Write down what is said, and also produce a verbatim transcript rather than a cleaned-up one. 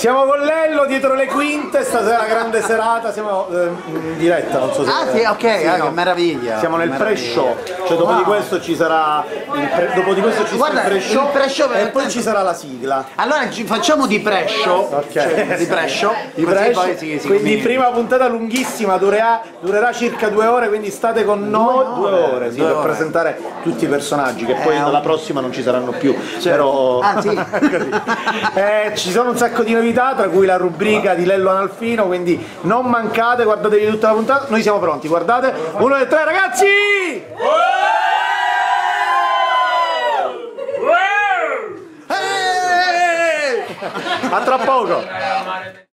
Siamo con Lello dietro le quinte, stasera grande serata, siamo eh, in diretta, non so se... Ah sì, ok, sì, ah, no. che meraviglia. Siamo nel pre-show, cioè dopo Wow. di questo ci sarà il pre, dopo di questo ci Guarda, sarà il pre-show, il pre-show e poi ci sarà la sigla. Allora ci facciamo di pre-show, Ok. cioè, di pre-show, Di così pre-show, poi si, si quindi comincia. prima puntata lunghissima, durerà, durerà circa due ore, quindi state con noi due ore, ore, sì, due per ore. presentare tutti i personaggi che poi Eh, nella ok. prossima non ci saranno più, Cioè, però anzi. così. Eh, ci sono un sacco di novità, tra cui la rubrica di Lello Analfino, quindi non mancate, guardatevi tutta la puntata, noi siamo pronti, guardate, uno, due, tre, ragazzi! A tra poco!